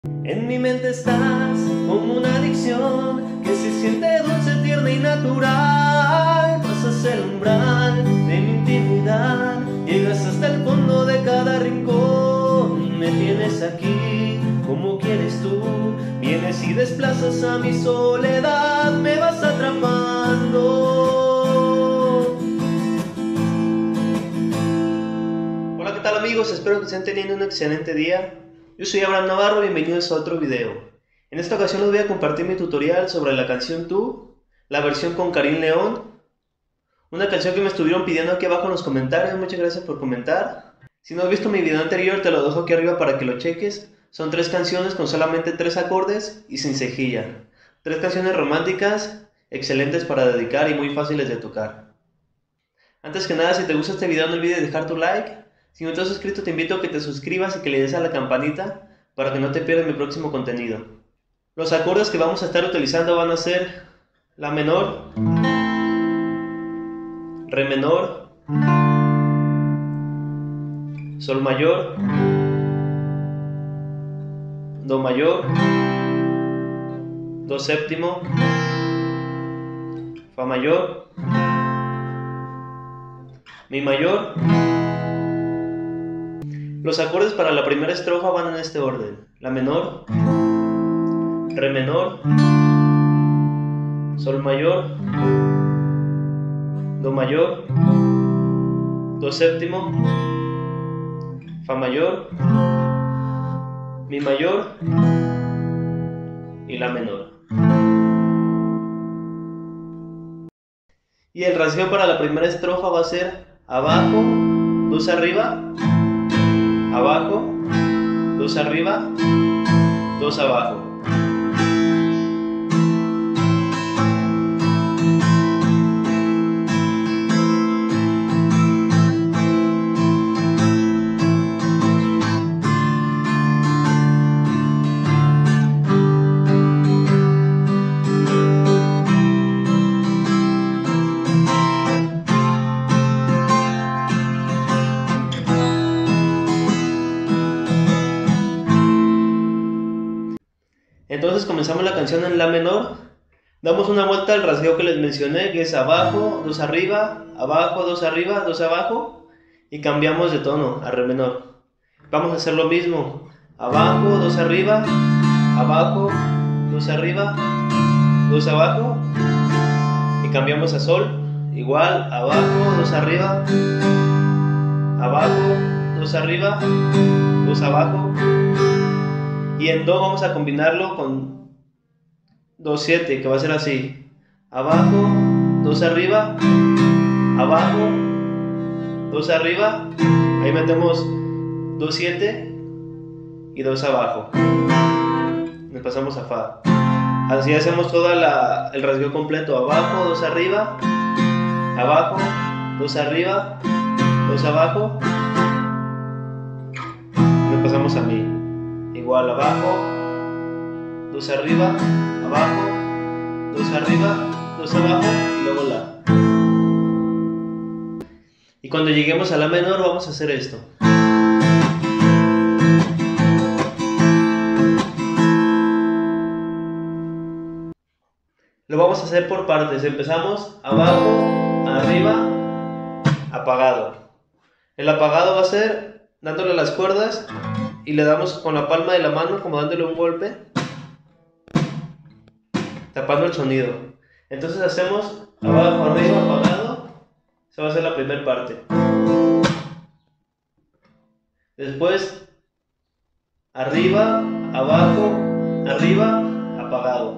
En mi mente estás como una adicción que se siente dulce, tierna y natural. Pasas el umbral de mi intimidad, llegas hasta el fondo de cada rincón. Me tienes aquí como quieres tú, vienes y desplazas a mi soledad, me vas atrapando. Hola, ¿qué tal amigos? Espero que estén teniendo un excelente día. Yo soy Abraham Navarro, bienvenidos a otro video. En esta ocasión les voy a compartir mi tutorial sobre la canción Tú, la versión con Karim León, una canción que me estuvieron pidiendo aquí abajo en los comentarios. Muchas gracias por comentar. Si no has visto mi video anterior, te lo dejo aquí arriba para que lo cheques. Son 3 canciones con solamente 3 acordes y sin cejilla. 3 canciones románticas, excelentes para dedicar y muy fáciles de tocar. Antes que nada, si te gusta este video no olvides dejar tu like. Si no te has suscrito, te invito a que te suscribas y que le des a la campanita para que no te pierdas mi próximo contenido. Los acordes que vamos a estar utilizando van a ser La menor, Re menor, Sol mayor, Do mayor, Do séptimo, Fa mayor, Mi mayor. Los acordes para la primera estrofa van en este orden: La menor, Re menor, Sol mayor, Do mayor, Do séptimo, Fa mayor, Mi mayor y La menor. Y el rasgueo para la primera estrofa va a ser abajo, 2 arriba, abajo, 2 arriba, 2 abajo. Entonces comenzamos la canción en La menor, damos una vuelta al rasgueo que les mencioné, que es abajo, 2 arriba, abajo, 2 arriba, 2 abajo, y cambiamos de tono a Re menor. Vamos a hacer lo mismo, abajo, 2 arriba, abajo, 2 arriba, 2 abajo, y cambiamos a Sol, igual, abajo, 2 arriba, abajo, 2 arriba, 2 abajo. Y en Do vamos a combinarlo con Do 7, que va a ser así: abajo, 2 arriba, abajo, 2 arriba, ahí metemos Do 7 y 2 abajo, nos pasamos a Fa. Así hacemos todo el rasgueo completo: abajo, 2 arriba, abajo, 2 arriba, 2 abajo, y nos pasamos a Mi. Igual, abajo, 2 arriba, abajo, 2 arriba, 2 abajo y luego La. Y cuando lleguemos a La menor vamos a hacer esto. Lo vamos a hacer por partes. Empezamos abajo, arriba, apagado. El apagado va a ser dándole las cuerdas y le damos con la palma de la mano, como dándole un golpe, tapando el sonido. Entonces hacemos abajo, arriba, apagado. Esa va a ser la primera parte. Después arriba, abajo, arriba, apagado.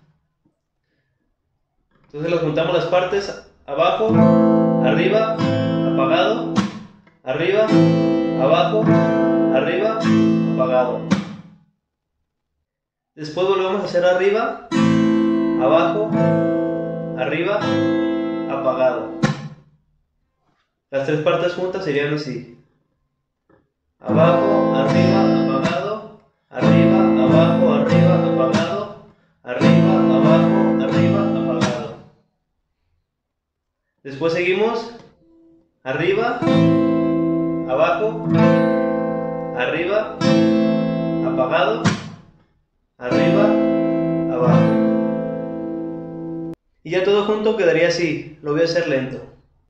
Entonces las juntamos las partes: abajo, arriba, apagado, arriba, abajo, arriba, apagado. Después volvemos a hacer arriba, abajo, arriba, apagado. Las 3 partes juntas serían así: abajo, arriba, apagado, arriba, abajo, arriba, apagado, arriba, abajo, arriba, apagado. Después seguimos arriba, abajo, arriba, apagado, arriba, abajo. Y ya todo junto quedaría así. Lo voy a hacer lento.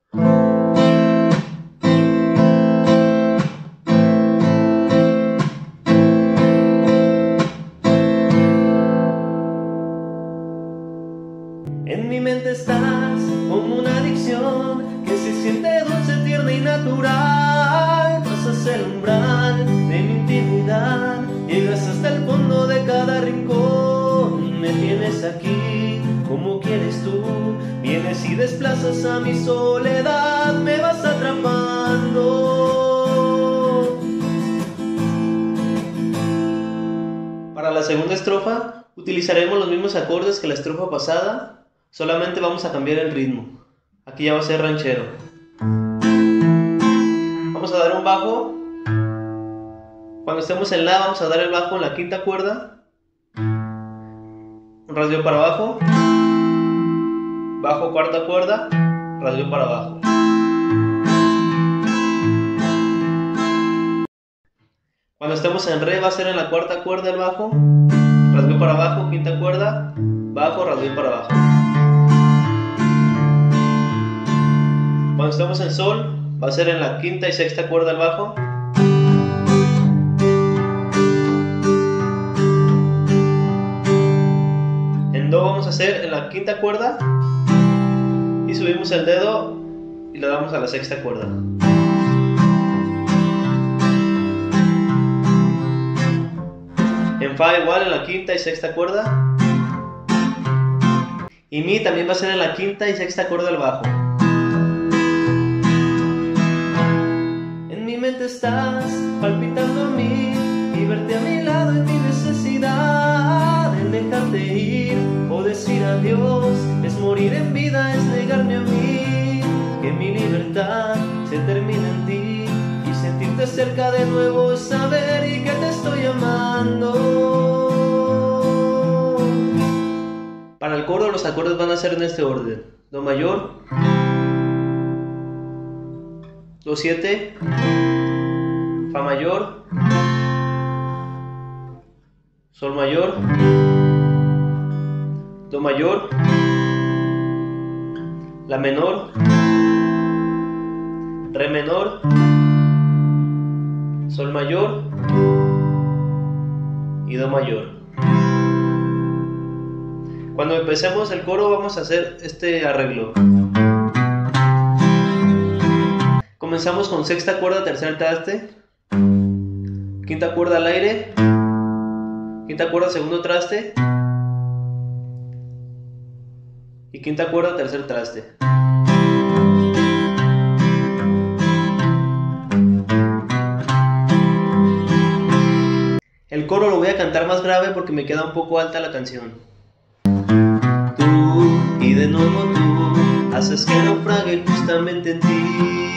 En mi mente estás como una adicción que se siente dulce, tierna y natural. Pasas el umbral de mi intimidad, llegas hasta el fondo de cada rincón. Me tienes aquí como quieres tú, vienes y desplazas a mi soledad, me vas atrapando. Para la segunda estrofa utilizaremos los mismos acordes que la estrofa pasada. Solamente vamos a cambiar el ritmo. Aquí ya va a ser ranchero. Vamos a dar un bajo. Cuando estemos en la, vamos a dar el bajo en la quinta cuerda. Un rasgueo para abajo. Bajo cuarta cuerda. Rasgueo para abajo. Cuando estemos en re va a ser en la cuarta cuerda el bajo. Rasgueo para abajo, quinta cuerda. Bajo, rasgueo para abajo. Cuando estamos en sol, va a ser en la quinta y sexta cuerda el bajo. En do vamos a hacer en la quinta cuerda y subimos el dedo y le damos a la sexta cuerda. En fa igual en la quinta y sexta cuerda. Y mi también va a ser en la quinta y sexta cuerda el bajo. Estás palpitando a mí y verte a mi lado es mi necesidad. El dejarte ir o decir adiós es morir en vida, es negarme a mí. Que mi libertad se termine en ti y sentirte cerca de nuevo es saber y que te estoy amando. Para el coro los acordes van a ser en este orden: do mayor, do 7, fa mayor, sol mayor, do mayor, la menor, re menor, sol mayor y do mayor. Cuando empecemos el coro vamos a hacer este arreglo. Comenzamos con sexta cuerda, tercer traste, quinta cuerda al aire, quinta cuerda, segundo traste y quinta cuerda, tercer traste. El coro lo voy a cantar más grave porque me queda un poco alta la canción. Tú y de nuevo tú haces que naufrague justamente en ti.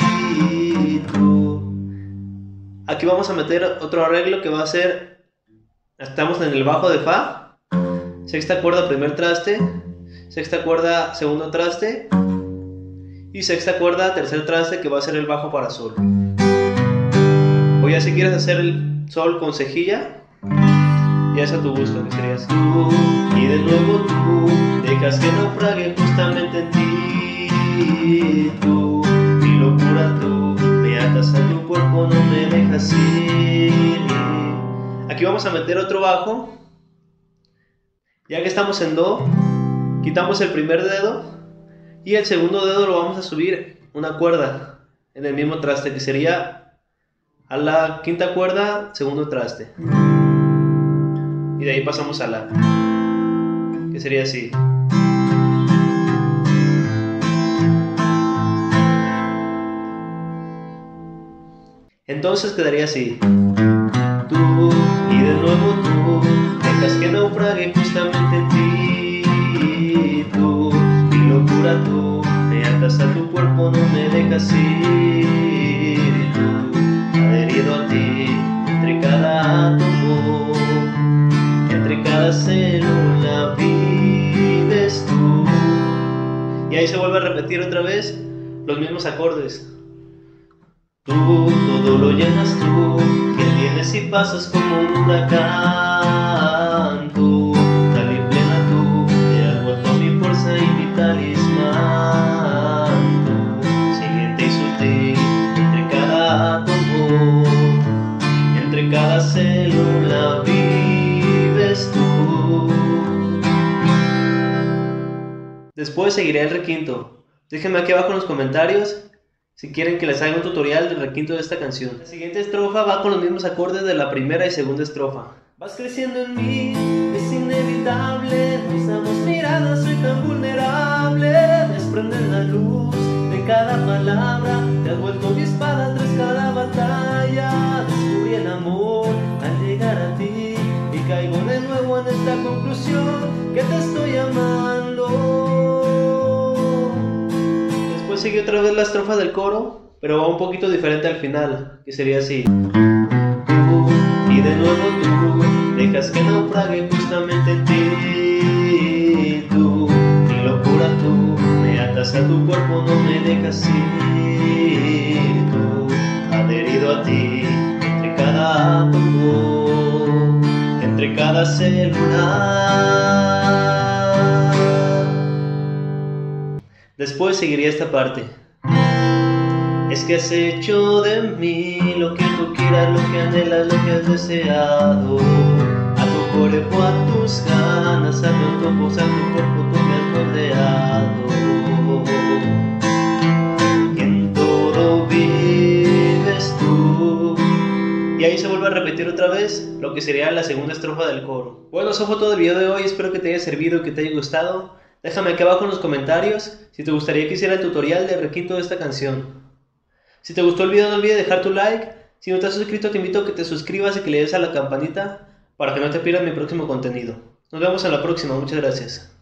Aquí vamos a meter otro arreglo que va a ser, estamos en el bajo de fa, sexta cuerda primer traste, sexta cuerda segundo traste y sexta cuerda tercer traste, que va a ser el bajo para sol. O ya si quieres hacer el sol con cejilla, ya es a tu gusto, que sería así. Tú y de nuevo tú dejas que naufrague justamente en ti. Tú, mi locura tú, me atas a tu cuerpo, no me dejas ir. Aquí vamos a meter otro bajo. Ya que estamos en do, quitamos el primer dedo y el segundo dedo lo vamos a subir una cuerda en el mismo traste, que sería a la quinta cuerda, segundo traste. Y de ahí pasamos a la, que sería así. Entonces quedaría así. Tú y de nuevo tú dejas que naufrague justamente en ti. Tú, mi locura tú, me atas a tu cuerpo, no me dejas ir. Tú, adherido a ti, entre cada átomo, entre cada célula vives tú. Y ahí se vuelve a repetir otra vez los mismos acordes. Tú, todo lo llenas tú, que vienes y pasas como un huracán. Tú, Después seguiré el requinto. Déjenme aquí abajo en los comentarios si quieren que les haga un tutorial del requinto de esta canción. La siguiente estrofa va con los mismos acordes de la primera y segunda estrofa. Vas creciendo en mí, es inevitable, cruzamos miradas, soy tan vulnerable. Desprendes la luz de cada palabra, te has vuelto mi espada tras cada batalla. Descubrí el amor al llegar a ti y caigo de nuevo en esta conclusión que te estoy amando. Después sigue otra vez la estrofa del coro, pero va un poquito diferente al final, que sería así. Y de nuevo tú dejas que naufrague justamente en ti. Tú, mi locura tú, me atas a tu cuerpo, no me dejas ir. Tú, adherido a ti, entre cada átomo, entre cada célula. Después seguiría esta parte. Es que has hecho de mí lo que tú quieras, lo que anhelas, lo que has deseado. A tu cuerpo, a tus ganas, a tus ojos, a tu cuerpo tú me has moldeado. Y en todo vives tú. Y ahí se vuelve a repetir otra vez lo que sería la segunda estrofa del coro. Bueno, eso fue todo el video de hoy, espero que te haya servido y que te haya gustado. Déjame aquí abajo en los comentarios si te gustaría que hiciera el tutorial de requinto de esta canción. Si te gustó el video no olvides dejar tu like. Si no te has suscrito te invito a que te suscribas y que le des a la campanita para que no te pierdas mi próximo contenido. Nos vemos en la próxima, muchas gracias.